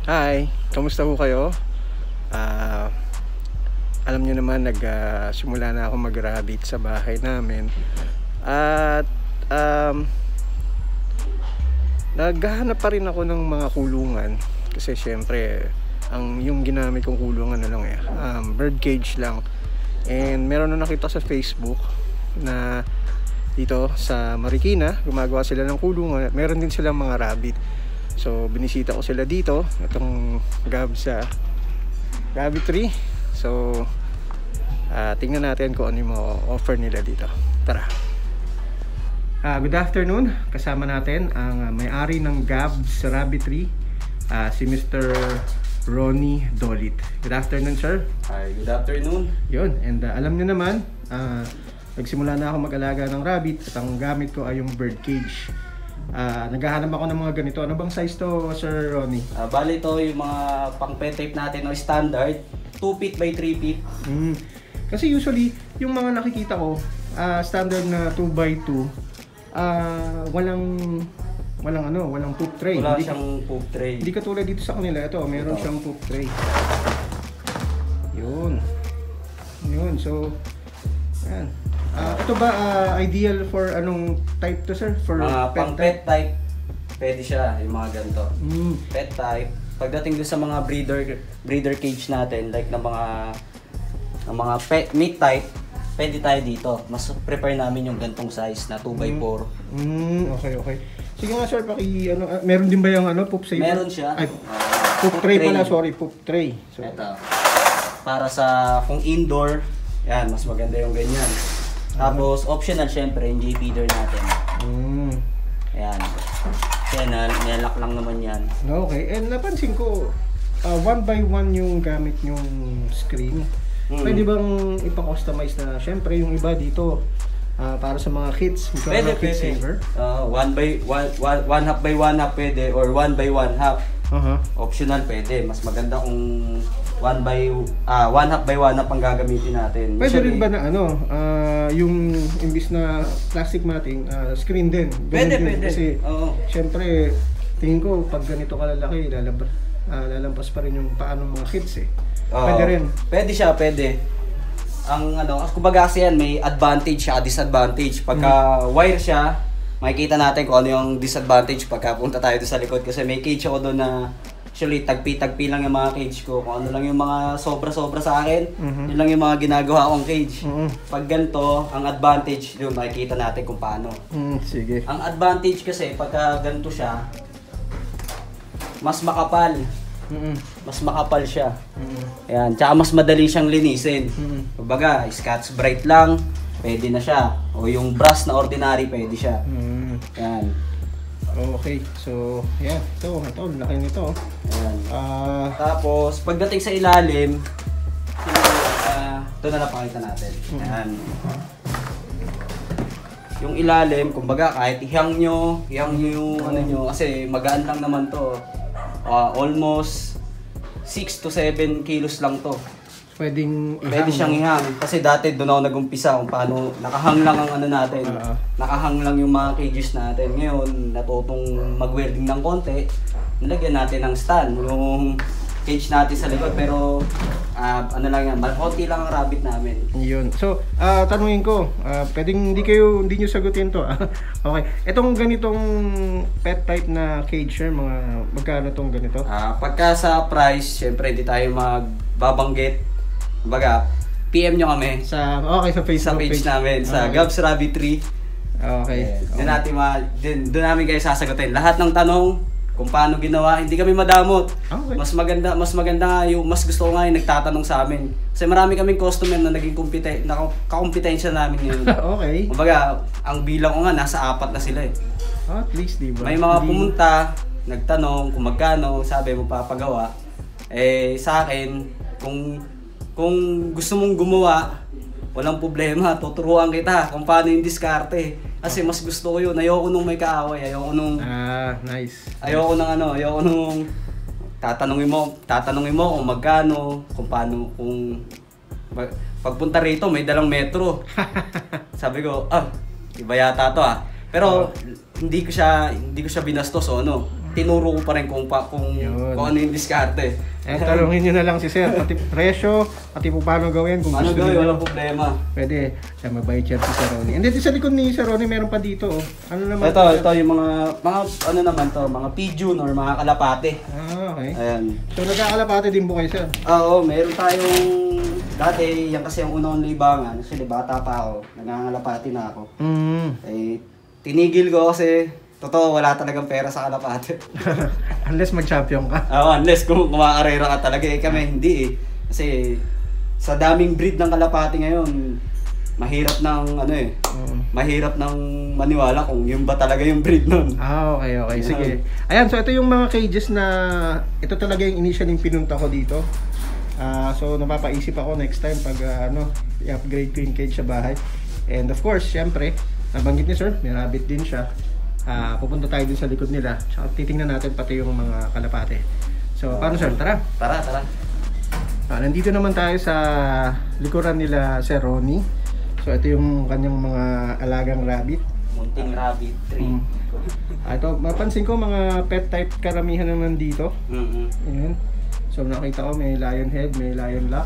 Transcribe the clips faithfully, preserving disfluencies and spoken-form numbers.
Hi, kamusta po kayo? Uh, alam niyo naman, nagsimula uh, na ako mag-rabbit sa bahay namin. At um, naghahanap pa rin ako ng mga kulungan. Kasi syempre, ang yung ginamit kong kulungan na lang eh, um, bird cage lang. And meron na nakita sa Facebook na dito sa Marikina, gumagawa sila ng kulungan at meron din silang mga rabbit. So binisita ko sila dito, itong Gab sa Rabbitry. So uh, tingnan natin kung ano yung mga offer nila dito. Tara. Uh, good afternoon. Kasama natin ang uh, may-ari ng Gab sa Rabbitry, uh, si Mister Ronnie Dolit. Good afternoon, sir. Hi, good afternoon. Yun, and uh, alam niyo naman, uh, nagsimula na ako mag-alaga ng rabbit at ang gamit ko ay yung bird cage. Uh, naghahanap ako ng mga ganito. Ano bang size to, Sir Ronnie? Uh, bali ito yung mga pang pet tape natin o standard, two feet by three feet. Mm. Kasi usually, yung mga nakikita ko, uh, standard na two by two, uh, walang walang ano, walang poop tray. Wala hindi, siyang poop tray. Hindi katulad dito sa kanila. Ito, meron ito siyang poop tray. Yun. Yun, so yan. Uh, ito ba uh, ideal for anong type to, sir? For uh, pet pang type? pet type, pwede siya, yung mga ganito. Mm. Pet type. Pagdating dun sa mga breeder breeder cage natin, like ng mga ng mga pet meat type, pwede tayo dito. Mas prefer namin yung gantong size na two by four. Mm, okay, okay. Sige nga, sir, paki ano, uh, meron din ba yung ano, poop saver? Meron siya. Ay, uh, poop, poop tray, tray pala, sorry, poop tray. So, ito. Para sa kung indoor, yan, mas maganda yung ganyan. Tapos optional syempre yung J feeder natin. Mm. Ayan. Kaya nilak lang naman yan. Okay, and napansin ko uh, one by one yung gamit yung screen. Mm. Pwede bang ipa-customize na syempre yung iba dito uh, para sa mga kids? Pwede, kids pwede. saver? Uh, one by one, one, one half by one half pwede or one by one half. Uh-huh. Optional pwede. Mas maganda kung one by ah one half by one half ang gagamitin natin. Pwede Usually, rin ba na ano, uh, yung imbis na plastic matting, uh, screen din? Ganun pwede, din. pwede. Kasi oo. syempre, tingin ko pag ganito kalalaki, lalab uh, lalampas pa rin yung paano mga kids eh. Oo. Pwede rin. Pwede siya, pwede. Ang ano, kumbaga kasi yan, may advantage siya, disadvantage. Pagka mm. wire siya, makikita natin kung ano yung disadvantage pagka punta tayo doon sa likod. Kasi may cage ako doon na actually tagpi-tagpi lang yung mga cage ko. Kung ano lang yung mga sobra-sobra sa akin, mm-hmm. yun lang yung mga ginagawa kong cage. Mm-hmm. Pag ganito, ang advantage doon, makikita natin kung paano. Mm, sige. Ang advantage kasi, pagka ganito siya, mas makapal. Mm-hmm. Mas makapal siya. Mm-hmm. Ayan, tsaka mas madali siyang linisin. Mm-hmm. Kumbaga, Scotch Brite lang, pwede na siya. O yung brush na ordinary, pwede siya. Mm-hmm. Ayan. Okay, so yan, ito, ito, laki nito. Ayan. Uh, Tapos, pagdating sa ilalim, uh, ito na napakita natin. Ayan. Yung ilalim, kumbaga kahit ihang nyo, ihang nyo yung ano nyo, kasi magaan lang naman to. Uh, almost six to seven kilos lang to. Pwedeng ihang. Pwede siyang ihang. Kasi dati doon ako nag-umpisa kung paano nakahang lang ang ano natin. Uh-huh. Nakahang lang yung mga cages natin. Ngayon, natutong mag-welding ng konti. Nilagyan natin ng stand. Yung cage natin sa likod. Pero, uh, ano lang yan, konti lang ang rabbit namin. Yun. So, uh, tanungin ko, uh, pwedeng hindi kayo, hindi nyo sagutin to. Okay. Itong ganitong pet type na cage, sir, mga magkano tong ganito? Uh, pagka sa price, syempre hindi tayo magbabanggit. Baga, P M nyo kami sa okay sa Facebook sa page, page namin sa okay. Gabs Rabbitry. Okay. Yeah. Doon natin ma doon namin kayo sasagutin lahat ng tanong kung paano ginawa. Hindi kami madamot. Okay. Mas maganda, mas maganda nga yung mas gusto ko nga yung nagtatanong sa amin. Kasi marami kaming customer na naging kompeten na kakompetensya namin ngayon. Okay. Kumbaga, ang bilang ko nga nasa apat na sila eh. Oh, at least, di ba? May mga pumunta, nagtanong kung magkano, sabi mo papagawa. Eh sa akin, kung Kung gusto mong gumawa, walang problema, tuturuan kita kung paano yung diskarte. Kasi mas gusto ko yun, ayoko nung may kaaway, ayoko nung... Ah, nice. Ayoko nung ano, ayoko nung... Tatanungin mo, tatanungin mo kung magkano, kung paano, kung... Pagpunta rito, may dalang metro. Sabi ko, ah, iba yata to ah. Pero, hindi ko siya, hindi ko siya binastos o ano. tinuro ko pa rin kung, pa, kung, kung ano yung diskarte. Eh, talungin nyo na lang si Sir, pati presyo, pati po paano gawin. Kung Paano gusto gawin, niyo, walang problema. pwede. Siya mabait siya si Sir Ronnie. And then sa likod ni Sir Ronnie, meron pa dito. Oh. Ano naman? Ito, ito yung mga, mga ano naman to, mga pigeon or mga kalapate. Ah, okay. Ayan. So nagkakalapate din po kayo, Sir? Oo, meron tayong, dati, yan kasi yung unang libangan. Kasi bata pa ako, nangangalapati na ako. Mm. Eh, tinigil ko kasi, totoo, wala talagang pera sa kalapate. Unless mag-champion ka. Oo, unless kung kumakarera ka talaga. Eh kami, hindi eh. Kasi sa daming breed ng kalapati ngayon, mahirap ng ano eh. Mm. Mahirap ng maniwala kung yun ba talaga yung breed nun. Ah, okay, okay. Sige. Ayan, so ito yung mga cages na, ito talaga yung initial yung pinunta ko dito. Ah, so napapaisip ako next time pag uh, ano, i-upgrade ko yung cage sa bahay. And of course, syempre, nabanggit ni Sir, may rabbit din siya. Uh, pupunta tayo dun sa likod nila. Tsaka titingnan natin pati yung mga kalapate. So, paano Sir? Tara! Tara, tara. Uh, nandito naman tayo sa likuran nila Sir Ronnie. So, ito yung kanyang mga alagang rabbit. Munting rabbit tree. Mm. Uh, ito, mapansin ko mga pet type karamihan na nandito. Mm-hmm. Ayan. So, nakita ko may lion head, may lion lock.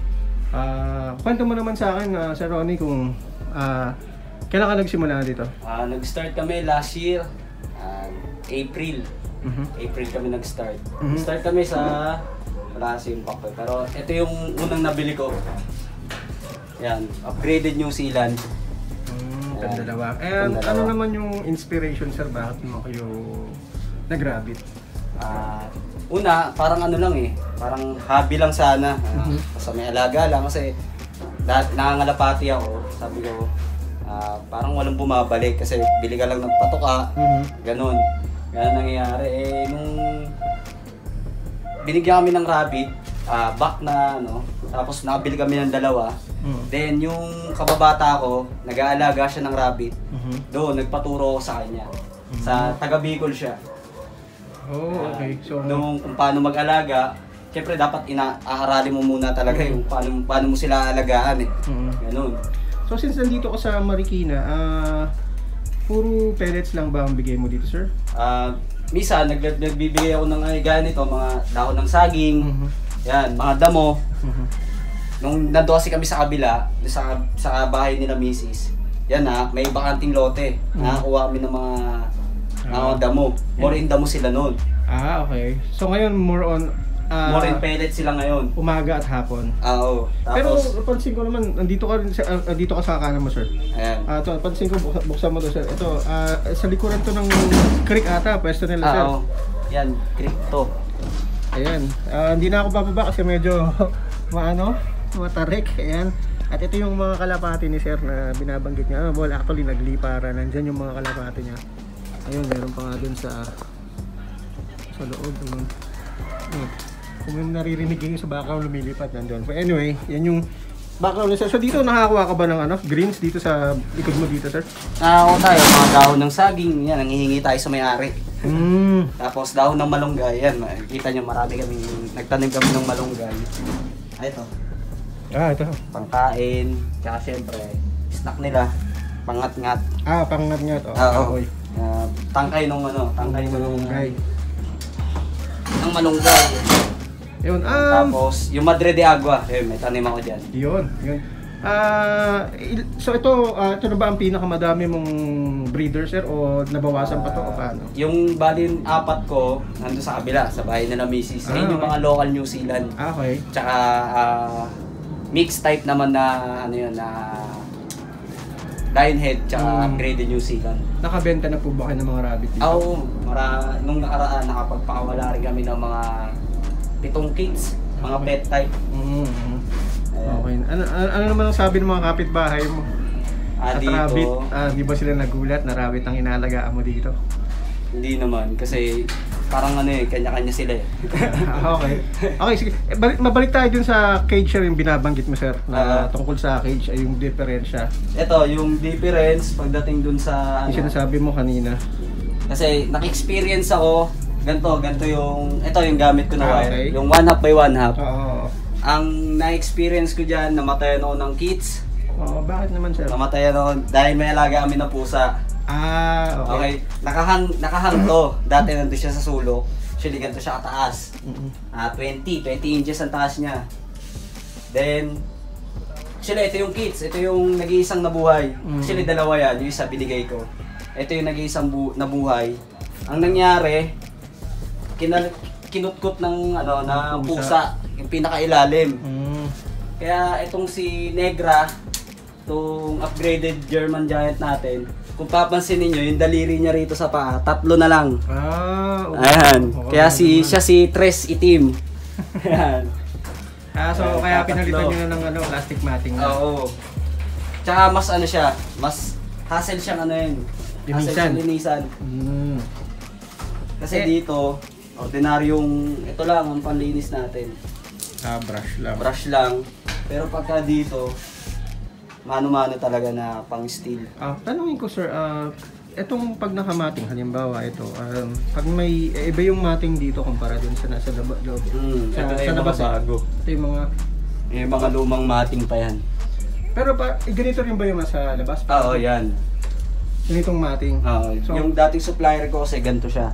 Uh, kwento mo naman sa akin, uh, Sir Ronnie, kung uh, kailan ka nagsimula dito? Uh, nag-start kami last year, uh, April. Mm-hmm. April kami nag-start. Mm-hmm. Start kami sa, wala kasi yung pakpe, pero ito yung unang nabili ko. Yan, upgraded New Zealand. Mm, Yan. dalawa. And Ganda ano dalawa. naman yung inspiration, Sir? Bakit mo kayo nag-rabbit? Uh, una, parang ano lang eh, parang hobby lang sana. Uh, Mhm. Basta may alaga lang kasi dahil nangangalapati ako, sabi ko, uh, parang walang bumabalik kasi bili ka lang ng patoka, Mhm. ganun. Ganun nangyayari. Eh, nung binigyan kami ng rabbit, uh, back na ano, tapos nakabili kami ng dalawa. Mhm. Then yung kababata ko, nag-aalaga siya ng rabbit, Mhm. doon nagpaturo ako sa kanya. Sa taga Bicol siya. Oh, okay. So, Nung kung paano mag-alaga, siyempre dapat ina-aaralin mo muna talaga yung paano, paano mo sila alagaan eh. Mhm. Ganun. So, since nandito ka sa Marikina, ah, puro pellets lang ba ang bigay mo dito, Sir? Ah, misa, nag nagbibigay ako ng ay, ganito, mga dahon ng saging, Mhm. yan, mga damo. Mhm. Nung nando kasi kami sa kabila, sa, sa bahay nila misis, yan na, may bakanting lote. Mhm. Nakakuha kami ng mga, Ah. mga damo. More in damo sila noon. Ah, okay. So, ngayon more on ah, More in pellet sila ngayon. umaga at hapon. Ah, oo. Pero Tapos, pansin ko naman, nandito ka rin sa, ah, dito ka sa kanan mo, Sir. ayan. Ah, to, pansin ko, buksan, buksan mo to, Sir. Ito, ah, sa likuran to ng creek ata, pwesto nila, Sir. Ah, oo. Yan, crypto. Ayan. Ah, hindi na ako bababa kasi medyo maano, matarik. Ayan. At ito yung mga kalapati ni Sir na binabanggit niya. Ah, well, actually, nagliparan. Nandyan yung mga kalapati niya. Ayun, meron pa nga dun sa sa loob. Ayun. Ayun. Kung may naririnig yung sa background lumilipat, nandun. But anyway, yan yung background ni Sir. So dito, nakakuha ka ba ng ano, greens dito sa likod mo dito, Sir? Ah, oo tayo, mga dahon ng saging, yan, nangihingi tayo sa may-ari. Mm. Tapos dahon ng malunggay, yan, makikita nyo marami kami, nagtanim kami ng malunggay. Ay, ito, Ah, ito. pangkain, tsaka syempre, snack nila, pangat-ngat. Ah, pangat-ngat. Oh, Ah, oo. kahoy. Ah, tangkay nung ano, tangkay Ng malunggay. ng malunggay. Yun, um, Tapos, yung Madre de Agua, eh, may tanim ako dyan. yun, yun. Ah, il- so ito, ah, ito na ba ang pinakamadami mong breeder, Sir? O nabawasan pa to o paano? Yung bali apat ko, nandun sa kabila, sa bahay na na misis. Ah, Ayun yung okay. mga local New Zealand. Ah, okay. Tsaka ah, mixed type naman na ano yun na Lionhead tsaka Mm. upgraded New Zealand. Nakabenta na po ba kayo ng mga rabbit dito? Oo, mara, nung nakaraan nakapagpakawala rin kami ng mga pitong kids, mga pet type. Mm, mm. Ayan. Okay. Ano, ano, ano naman ang sabi ng mga kapitbahay mo? Ah, At dito, rabbit, ah, di ba sila nagulat na rabbit ang inalagaan mo dito? hindi naman kasi parang ano eh, kanya-kanya sila eh. okay. Okay, sige. Eh, balik, mabalik tayo dun sa cage, Sir, yung binabanggit mo, Sir, na Ah. tungkol sa cage ay yung diferensya. Ito, yung difference pagdating dun sa Yung ano, sinasabi mo kanina. kasi naka-experience ako, ganito, ganito yung, ito yung gamit ko na Ah, wire, okay. yung one half by one half. Oo. Ang na-experience ko dyan, namatayan ako ng kids. Oo, bakit naman, Sir? Namatayan ako dahil may alaga kami na pusa. Ah, okay. Okay, nakahang, nakahang to. Dati nandun siya sa sulok. Actually, ganito siya kataas. Mm-mm. Ah, twenty, twenty inches ang taas niya. Then, actually, ito yung kits. Ito yung nag-iisang nabuhay. Mm. Actually, dalawa yan. Yung isa binigay ko. Ito yung nag-iisang bu- nabuhay. Ang nangyari, kinal- kinutkot ng, ano, na Pusa. pusa. Yung pinakailalim. Mm. Kaya itong si Negra, itong upgraded German Giant natin, kung papansin niyo yung daliri niya rito sa paa, tatlo na lang. Ah, okay. Ayan. Okay, Kaya si naman. siya si Tres Itim. Ayan. Ah, so Ayan, kaya tatlo. pinalitan nyo na ng ano, plastic matting na. Oo. Tsaka mas ano siya, mas hassle siyang ano yun. Hassle Linisan. siyang linisan. Mm. Kasi Eh. dito, ordinaryong, ito lang ang panlinis natin. Ah, brush lang. Brush lang. Pero pagka dito, mano-mano talaga na pang steel. Ah, tanungin ko sir, ah, etong pag nakamating, halimbawa ito, um, pag may, eh, iba yung mating dito kumpara dun sa nasa loob. loob. Hmm, Sa, ito na sa yung labas, mga bago. Ito yung mga, Yung mga lumang mating pa yan. pero pa, eh, ganito rin ba yung nasa labas? Oo, yan. Ganitong mating. Oo, So, yung dating supplier ko kasi ganito siya.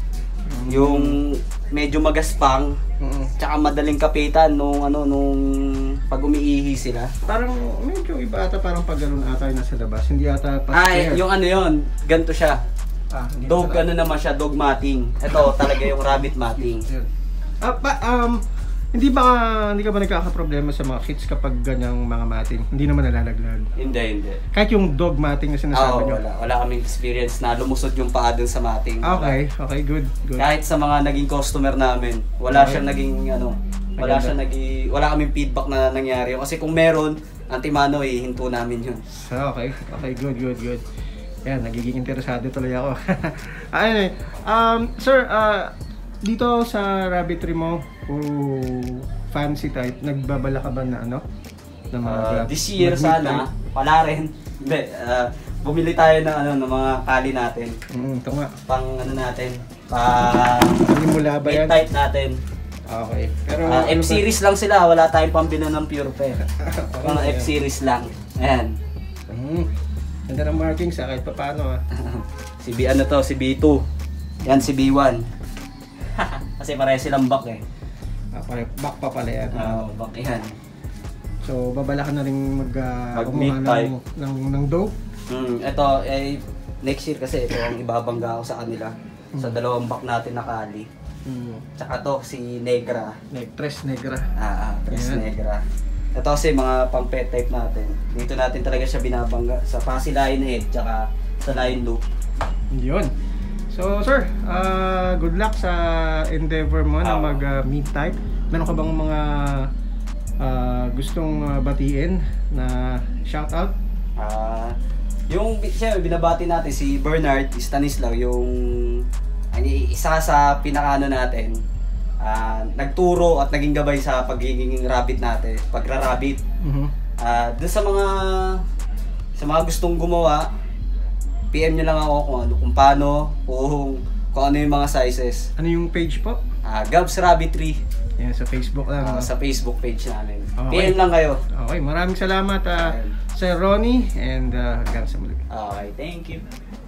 Yung medyo magaspang, mm, tsaka madaling kapitan nung ano nung pag umiihi sila. parang medyo iba ata, parang pag ganun ata yung nasa labas. Hindi ata pa. Ay, yung ano yon, ganito siya. ah, hindi Dog ata- ano naman siya, dog matting. Ito talaga yung rabbit matting. Yun. Ah, pa, um, hindi ba, hindi ka ba nagkakaproblema sa mga kids kapag ganyang mga mating? Hindi naman nalalaglag. Hindi, hindi. Kahit yung dog mating na Oo, sinasabi nyo. wala. Wala kaming experience na lumusot yung paa dun sa matting. Wala. Okay, okay, good, good. Kahit sa mga naging customer namin, wala Okay. siyang naging ano, wala Maganda. siyang naging, wala kaming feedback na nangyari. Kasi kung meron, antimano eh, hinto namin yun. So, okay, okay, good, good, good. Yan, nagiging interesado tuloy ako. Ayun eh. Um, sir, ah, dito sa rabbitry mo, puro fancy type, nagbabala ka ba na ano? Na Uh, this year mag-meat sana, type? wala rin. Hindi, uh, bumili tayo ng ano ng mga kali natin. Mm, ito nga. Pang ano natin, pang Hindi mula ba yan? type natin. Okay. Pero, Uh, ano ba- F-series lang sila, wala tayong pambili ng pure pair. Okay, Mga ayan. F-series lang. Ayan. Mm. Ganda ng markings ah, kahit pa paano ah. Si B ano to, si B two. Yan si B one. Kasi pareho silang back eh. Ah, pare, back pa pala yan. Ah, back yan. So, babala ka na rin mag, uh, Mag-meat kumuha type. ng, ng, ng dough. Hmm, ito eh next year kasi ito ang ibabangga ko sa kanila sa dalawang back natin na kali. Mm. Tsaka to si Negra. Like, tres negra. Ah, ah, Tres Ayan. Negra. Ito kasi mga pang pet type natin. Dito natin talaga siya binabangga sa Passy Lion Head tsaka sa Lion Loop. Yun. So, sir, uh, good luck sa endeavor mo na Ah. mag-meat type. Meron ka bang mga uh, gustong uh, batiin na shoutout? Ah, yung siya binabati natin si Bernard Stanislaw, yung ang isa sa pinakaano natin. Ah, nagturo at naging gabay sa pagiging rabbit natin, pagra-rabbit. Mhm. Ah, doon sa mga sa mga gustong gumawa, P M nyo lang ako kung ano, kung paano, kung, kung ano yung mga sizes. Ano yung page po? Ah, Gabs Rabbitry Yan, sa Facebook lang. ah, no? sa Facebook page namin. Okay. P M lang kayo. Okay, maraming salamat uh, Ayan. Sir Ronnie and uh, hanggang sa muli. Okay, thank you.